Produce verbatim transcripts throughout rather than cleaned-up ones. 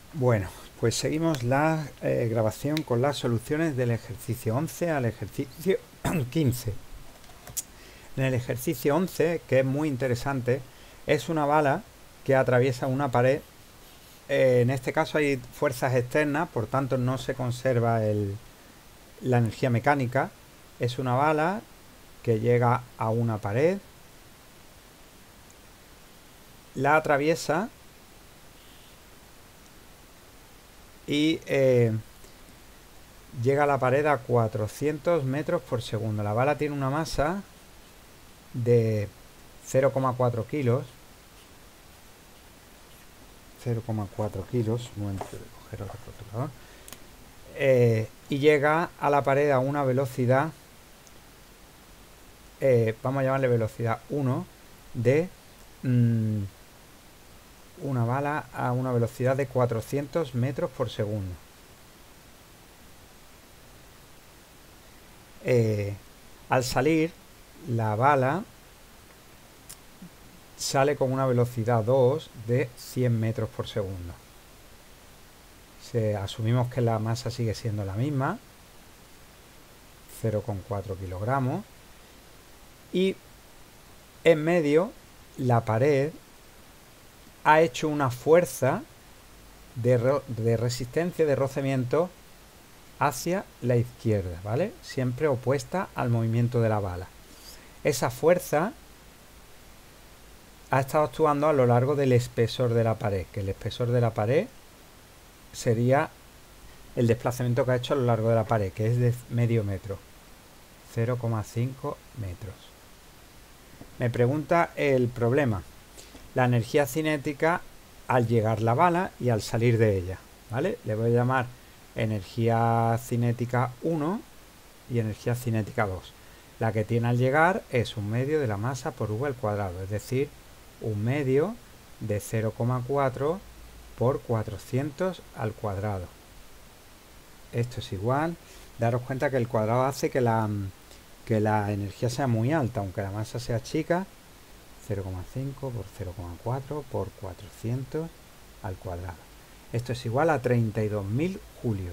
Bueno, pues seguimos la eh, grabación con las soluciones del ejercicio once al ejercicio quince. En el ejercicio once, que es muy interesante, es una bala que atraviesa una pared. Eh, en este caso hay fuerzas externas, por tanto no se conserva el, la energía mecánica. Es una bala que llega a una pared, la atraviesa y eh, llega a la pared a cuatrocientos metros por segundo. La bala tiene una masa de cero coma cuatro kilos. cero coma cuatro kilos. Un momento de coger otro rotulador. Eh, y llega a la pared a una velocidad, eh, vamos a llamarle velocidad uno, de mmm, una bala a una velocidad de cuatrocientos metros por segundo. Eh, al salir, la bala sale con una velocidad dos de cien metros por segundo. Se, asumimos que la masa sigue siendo la misma, cero coma cuatro kilogramos, y en medio la pared ha hecho una fuerza de, de resistencia, de rozamiento hacia la izquierda, ¿vale? Siempre opuesta al movimiento de la bala. Esa fuerza ha estado actuando a lo largo del espesor de la pared, que el espesor de la pared sería el desplazamiento que ha hecho a lo largo de la pared, que es de medio metro, cero coma cinco metros. Me pregunta el problema, la energía cinética al llegar la bala y al salir de ella, ¿vale? Le voy a llamar energía cinética uno y energía cinética dos. La que tiene al llegar es un medio de la masa por v al cuadrado, es decir, un medio de cero coma cuatro por cuatrocientos al cuadrado. Esto es igual, daros cuenta que el cuadrado hace que la, que la energía sea muy alta, aunque la masa sea chica. Cero coma cinco por cero coma cuatro por cuatrocientos al cuadrado. Esto es igual a treinta y dos mil julios.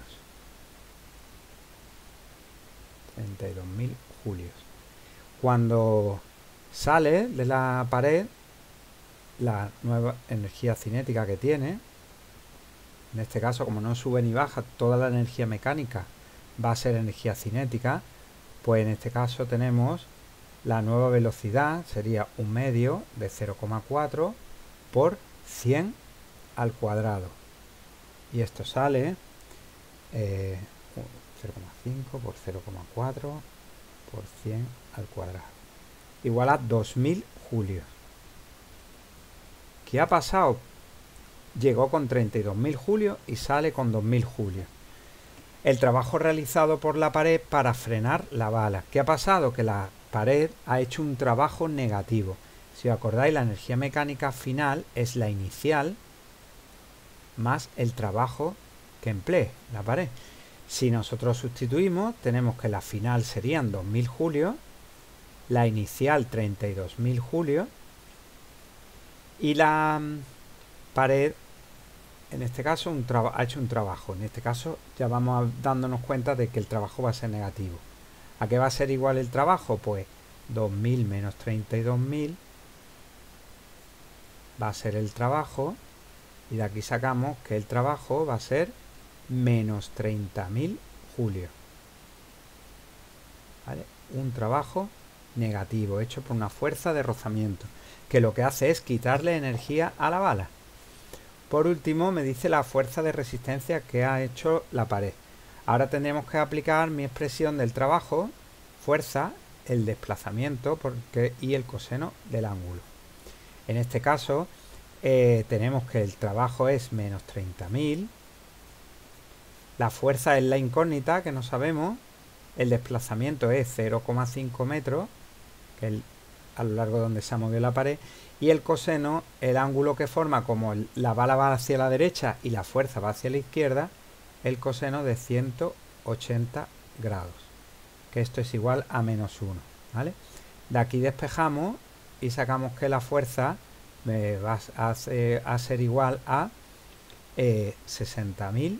treinta y dos mil julios. Cuando sale de la pared, la nueva energía cinética que tiene, en este caso, como no sube ni baja, toda la energía mecánica va a ser energía cinética, pues en este caso tenemos la nueva velocidad, sería un medio de cero coma cuatro por cien al cuadrado. Y esto sale eh, cero coma cinco por cero coma cuatro por cien al cuadrado. Igual a dos mil julios. ¿Qué ha pasado? Llegó con treinta y dos mil julios y sale con dos mil julios. El trabajo realizado por la pared para frenar la bala. ¿Qué ha pasado? Que la pared ha hecho un trabajo negativo. Si os acordáis, la energía mecánica final es la inicial más el trabajo que emplee la pared. Si nosotros sustituimos, tenemos que la final serían dos mil julios, la inicial treinta y dos mil julios y la pared, en este caso, un ha hecho un trabajo. En este caso ya vamos dándonos cuenta de que el trabajo va a ser negativo. ¿A qué va a ser igual el trabajo? Pues dos mil menos treinta y dos mil va a ser el trabajo, y de aquí sacamos que el trabajo va a ser menos treinta mil julios. ¿Vale? Un trabajo negativo hecho por una fuerza de rozamiento, que lo que hace es quitarle energía a la bala. Por último, me dice la fuerza de resistencia que ha hecho la pared. Ahora tendremos que aplicar mi expresión del trabajo, fuerza, el desplazamiento porque, y el coseno del ángulo. En este caso, eh, tenemos que el trabajo es menos treinta mil, la fuerza es la incógnita que no sabemos, el desplazamiento es cero coma cinco metros, que es el, a lo largo de donde se ha movido la pared, y el coseno, el ángulo que forma, como el, la bala va hacia la derecha y la fuerza va hacia la izquierda, el coseno de ciento ochenta grados, que esto es igual a menos uno, ¿vale? De aquí despejamos y sacamos que la fuerza eh, va a ser, a ser igual a eh, sesenta mil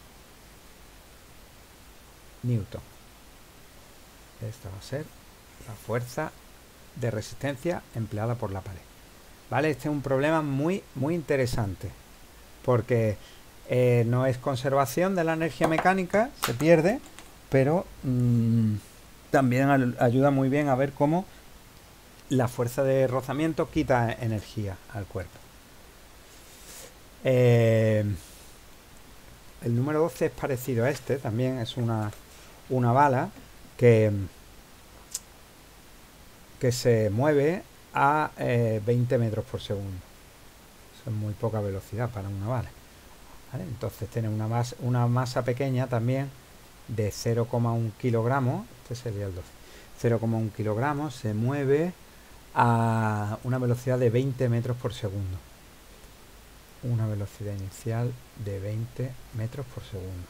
newton. Esta va a ser la fuerza de resistencia empleada por la pared. ¿Vale? Este es un problema muy, muy interesante, porque eh, no es conservación de la energía mecánica, se pierde, pero mmm, también al, ayuda muy bien a ver cómo la fuerza de rozamiento quita energía al cuerpo. Eh, el número doce es parecido a este, también es una, una bala que, que se mueve a eh, veinte metros por segundo. Eso es muy poca velocidad para una bala. ¿Vale? Entonces tiene una masa, una masa pequeña también de cero coma uno kilogramos. Este sería el doce. cero coma uno kilogramos, se mueve a una velocidad de veinte metros por segundo. Una velocidad inicial de veinte metros por segundo.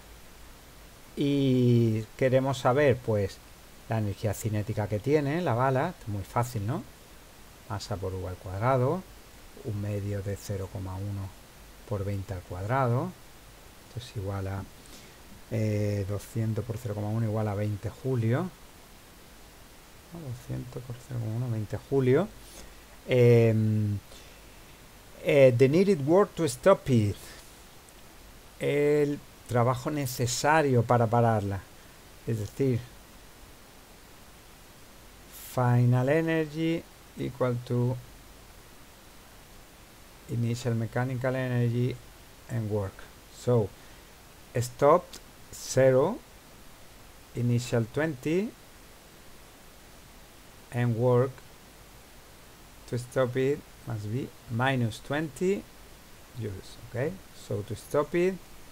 Y queremos saber, pues, la energía cinética que tiene la bala. Es muy fácil, ¿no? Masa por U al cuadrado, un medio de cero coma uno por veinte al cuadrado. Esto es igual a eh, doscientos por cero coma uno igual a veinte julios. doscientos por cero coma uno, veinte julios. Eh, eh, the needed work to stop it. El trabajo necesario para pararla. Es decir, final energy equal to initial mechanical energy and work. So, stopped zero, initial twenty, and work to stop it must be minus twenty joules. Okay, so to stop it,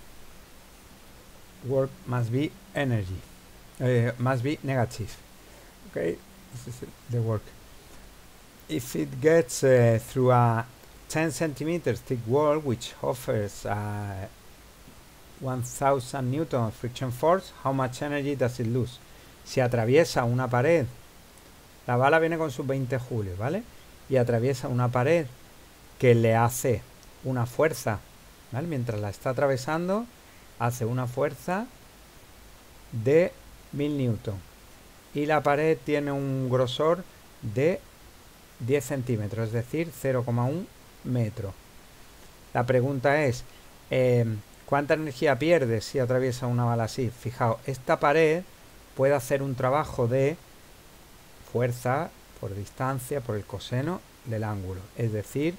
work must be energy, uh, must be negative. Okay, this is the work. If it gets uh, through a ten centimeters thick wall which offers uh, one thousand newton of friction force, how much energy does it lose? Si atraviesa una pared, la bala viene con sus veinte julios, ¿vale? Y atraviesa una pared que le hace una fuerza, ¿vale? Mientras la está atravesando, hace una fuerza de mil newton. Y la pared tiene un grosor de diez centímetros, es decir, cero coma uno metros. La pregunta es, eh, ¿cuánta energía pierde si atraviesa una bala así? Fijaos, esta pared puede hacer un trabajo de fuerza por distancia por el coseno del ángulo, es decir,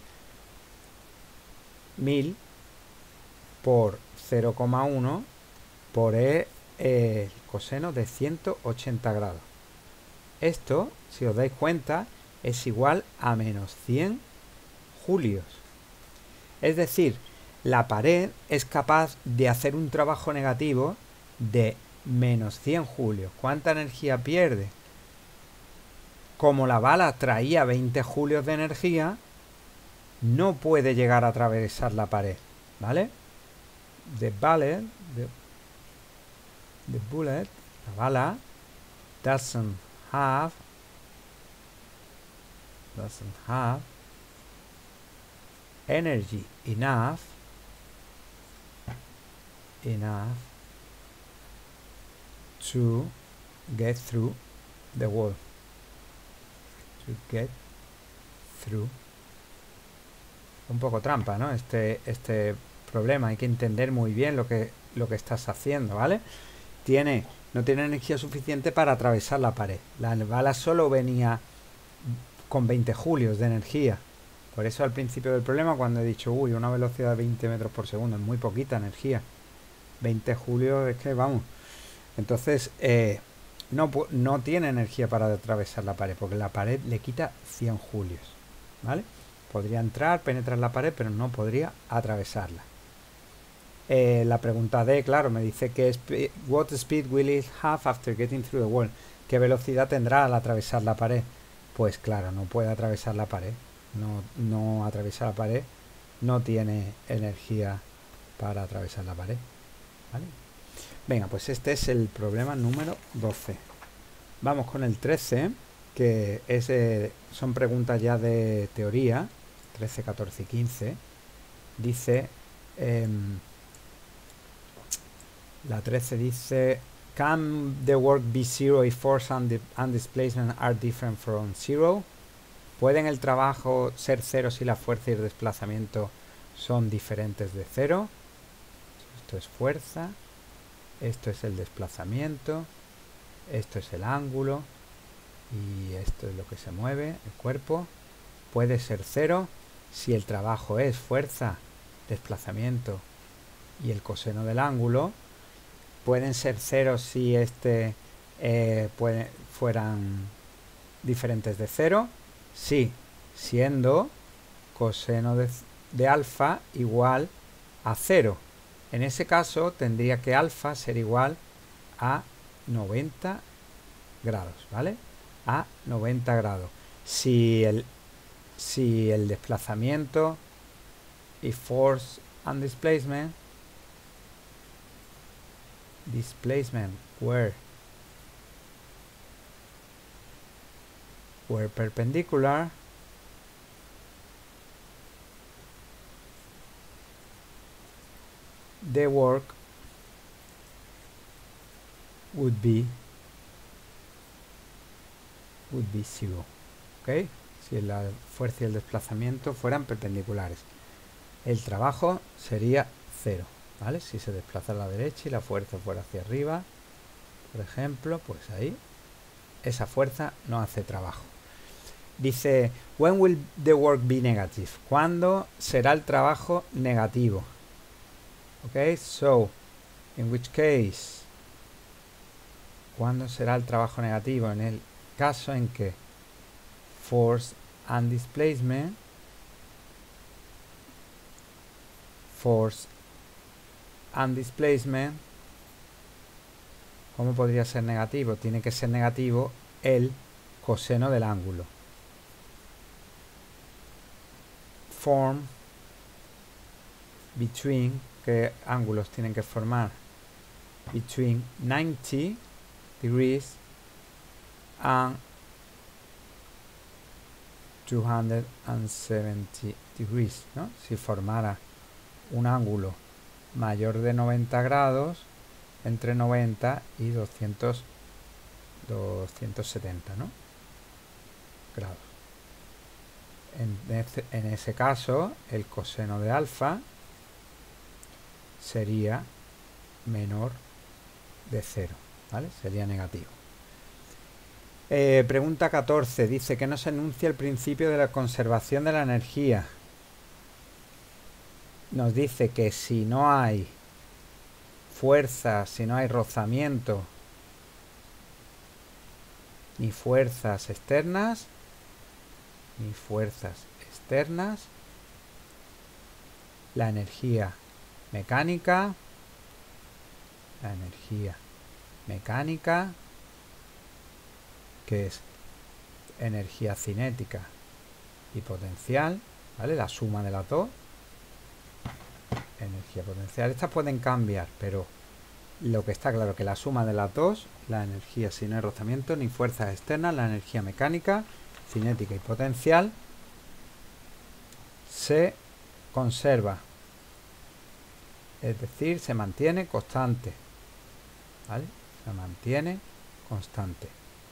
mil por cero coma uno por el, el coseno de ciento ochenta grados. Esto, si os dais cuenta, es igual a menos cien julios. Es decir, la pared es capaz de hacer un trabajo negativo de menos cien julios. ¿Cuánta energía pierde? Como la bala traía veinte julios de energía, no puede llegar a atravesar la pared, ¿vale? The bullet, the, the bullet, la bala, doesn't have, doesn't have energy enough, enough to get through the wall. To get through. Un poco trampa, ¿no? Este, este problema. Hay que entender muy bien lo que, lo que estás haciendo, ¿vale? Tiene, no tiene energía suficiente para atravesar la pared. La bala solo venía con veinte julios de energía. Por eso al principio del problema, cuando he dicho, uy, una velocidad de veinte metros por segundo, es muy poquita energía. veinte julios es que, vamos. Entonces, eh, no, no tiene energía para atravesar la pared, porque la pared le quita cien julios, ¿vale? Podría entrar, penetrar la pared, pero no podría atravesarla. Eh, la pregunta D, claro, me dice que sp what speed will it have after getting through the wall? ¿Qué velocidad tendrá al atravesar la pared? Pues claro, no puede atravesar la pared. No, no atraviesa la pared. No tiene energía para atravesar la pared, ¿vale? Venga, pues este es el problema número doce. Vamos con el trece, que es, eh, son preguntas ya de teoría. trece, catorce y quince. Dice, Eh, la trece dice: Can the work be zero if force and, di and displacement are different from zero? ¿Pueden el trabajo ser cero si la fuerza y el desplazamiento son diferentes de cero? Esto es fuerza, esto es el desplazamiento, esto es el ángulo y esto es lo que se mueve, el cuerpo. Puede ser cero si el trabajo es fuerza, desplazamiento y el coseno del ángulo. Pueden ser cero si este eh, puede, fueran diferentes de cero. Sí, siendo coseno de, de alfa igual a cero. En ese caso tendría que alfa ser igual a noventa grados, ¿vale? A noventa grados. Si el, si el desplazamiento y force and displacement displacement were were perpendicular, the work would be would be zero. ¿Ok? Si la fuerza y el desplazamiento fueran perpendiculares, el trabajo sería cero, ¿vale? Si se desplaza a la derecha y la fuerza fuera hacia arriba, por ejemplo, pues ahí esa fuerza no hace trabajo. Dice: When will the work be negative? ¿Cuándo será el trabajo negativo? Ok, so, in which case, ¿cuándo será el trabajo negativo? En el caso en que force and displacement, force and displacement, ¿cómo podría ser negativo? Tiene que ser negativo el coseno del ángulo. Form between, ¿qué ángulos tienen que formar? Between ninety degrees and two hundred seventy degrees, ¿no? Si formara un ángulo mayor de noventa grados, entre noventa y doscientos, doscientos setenta, ¿no? grados. En ese, en ese caso, el coseno de alfa sería menor de cero, ¿vale? Sería negativo. Eh, pregunta catorce. Dice que nos enuncia el principio de la conservación de la energía. Nos dice que si no hay fuerza, si no hay rozamiento, ni fuerzas externas, ni fuerzas externas, la energía mecánica, la energía mecánica, que es energía cinética y potencial, ¿vale? La suma de las dos, energía potencial. Estas pueden cambiar, pero lo que está claro que la suma de las dos, la energía sin el rozamiento ni fuerzas externas, la energía mecánica, cinética y potencial, se conserva, es decir, se mantiene constante, ¿vale? Se mantiene constante.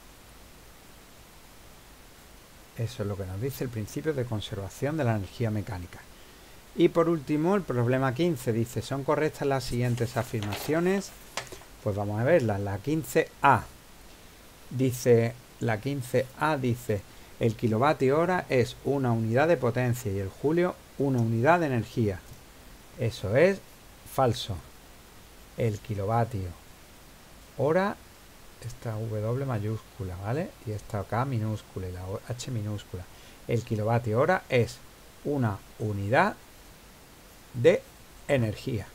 Eso es lo que nos dice el principio de conservación de la energía mecánica. Y por último, el problema quince dice: ¿son correctas las siguientes afirmaciones? Pues vamos a verlas. La quince A dice, la quince A dice: el kilovatio hora es una unidad de potencia y el julio una unidad de energía. Eso es falso. El kilovatio hora, esta W mayúscula, ¿vale? Y esta K minúscula y la H minúscula. El kilovatio hora es una unidad de energía.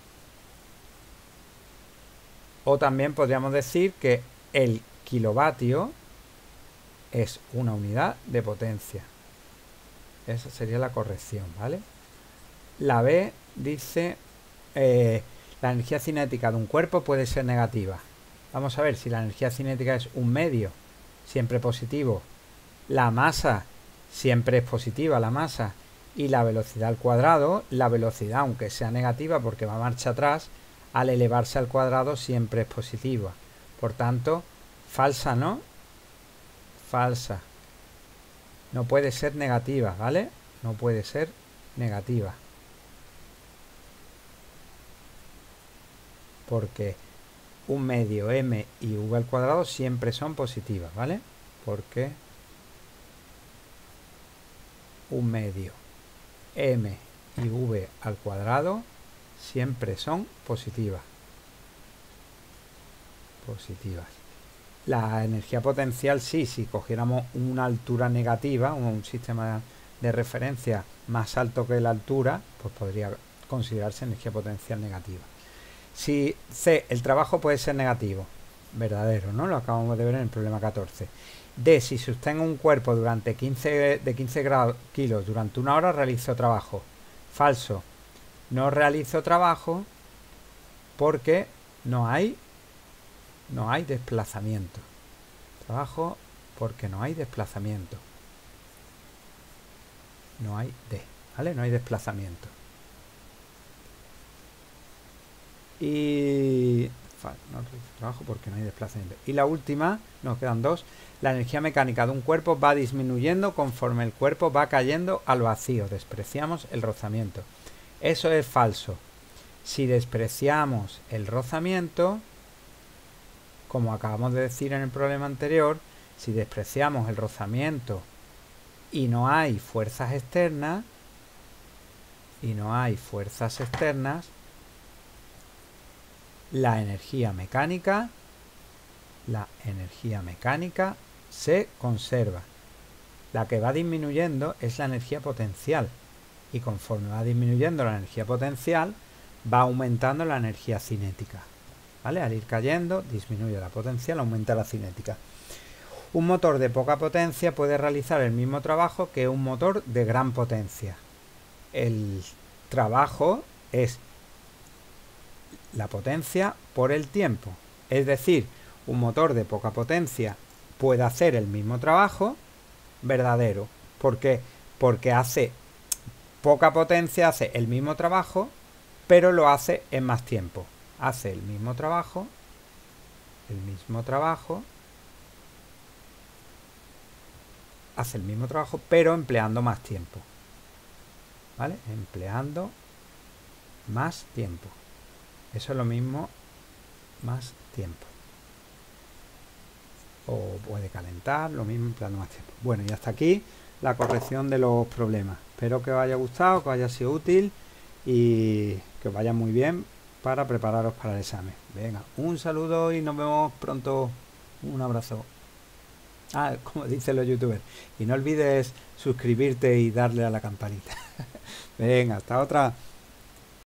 O también podríamos decir que el kilovatio es una unidad de potencia. Esa sería la corrección, ¿vale? La B dice: eh, la energía cinética de un cuerpo puede ser negativa. Vamos a ver, si la energía cinética es un medio, siempre positivo, la masa siempre es positiva, la masa, Y la velocidad al cuadrado, la velocidad, aunque sea negativa porque va a marcha atrás, al elevarse al cuadrado siempre es positiva. Por tanto, falsa, ¿no? Falsa. No puede ser negativa, ¿vale? No puede ser negativa. Porque un medio m y v al cuadrado siempre son positivas, ¿vale? Porque un medio m y v al cuadrado siempre son positivas. Positivas. La energía potencial sí, si cogiéramos una altura negativa, un sistema de referencia más alto que la altura, pues podría considerarse energía potencial negativa. Si C, el trabajo puede ser negativo, verdadero, ¿no? Lo acabamos de ver en el problema catorce. D, si sostengo un cuerpo durante quince, de quince grados, kilos durante una hora, realizo trabajo. Falso. No realizo trabajo porque no hay, no hay desplazamiento. Trabajo porque no hay desplazamiento. No hay D, ¿vale? No hay desplazamiento. Y no trabajo porque no hay desplazamiento. Y la última, nos quedan dos. La energía mecánica de un cuerpo va disminuyendo conforme el cuerpo va cayendo al vacío. Despreciamos el rozamiento. Eso es falso. Si despreciamos el rozamiento, como acabamos de decir en el problema anterior, si despreciamos el rozamiento y no hay fuerzas externas, y no hay fuerzas externas, la energía mecánica, la energía mecánica se conserva. La que va disminuyendo es la energía potencial. Y conforme va disminuyendo la energía potencial, va aumentando la energía cinética. ¿Vale? Al ir cayendo, disminuye la potencial, aumenta la cinética. Un motor de poca potencia puede realizar el mismo trabajo que un motor de gran potencia. El trabajo es la potencia por el tiempo. Es decir, un motor de poca potencia puede hacer el mismo trabajo, verdadero. ¿Por qué? Porque hace poca potencia, hace el mismo trabajo, pero lo hace en más tiempo. Hace el mismo trabajo, el mismo trabajo, hace el mismo trabajo, pero empleando más tiempo. ¿Vale? Empleando más tiempo. Eso es lo mismo, más tiempo. O puede calentar, lo mismo empleando más tiempo. Bueno, y hasta aquí la corrección de los problemas. Espero que os haya gustado, que os haya sido útil y que os vaya muy bien para prepararos para el examen. Venga, un saludo y nos vemos pronto. Un abrazo. Ah, como dicen los youtubers. Y no olvides suscribirte y darle a la campanita. Venga, hasta otra.